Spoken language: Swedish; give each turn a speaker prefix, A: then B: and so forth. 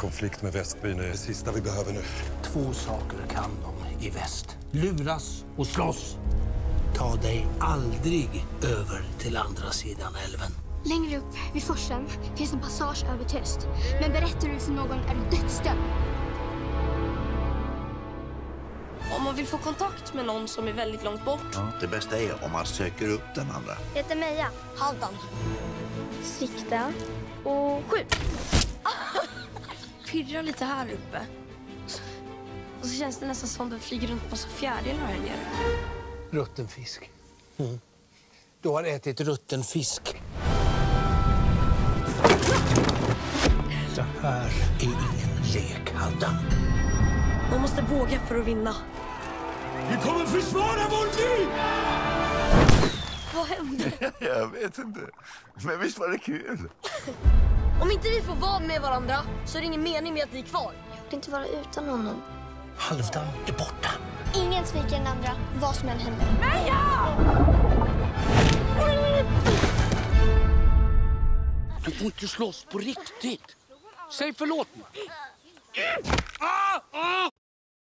A: konflikt med Västbyn är det sista vi behöver nu.
B: 2 saker kan de i väst. Luras och slåss. Ta dig aldrig över till andra sidan älven.
C: Längre upp vid forsen finns en passage över till öst. Men berättar du för någon är du dödsdömd.
D: Om man vill få kontakt med någon som är väldigt långt bort.
E: Ja, det bästa är om man söker upp den andra.
C: Jag heter Meja.
D: Halvdan.
C: Sikta och skjut.
D: Pirrar lite här uppe. Och så känns det nästan som det flyger runt massa fjärilar här nere.
B: Rutten fisk. Du har ätit rutten fisk. Det här är ingen lek, Halvdan.
D: Man måste våga för att vinna.
F: Vi kommer försvara vår by!
D: Vad hände?
E: Jag vet inte. Men visst var det kul?
D: Om inte vi får vara med varandra så är det ingen mening med att vi är kvar.
C: Jag vill inte vara utan honom.
B: Halvdan är borta.
C: Ingen sviker den andra, vad som än händer.
B: Du får inte slåss på riktigt. Säg förlåt.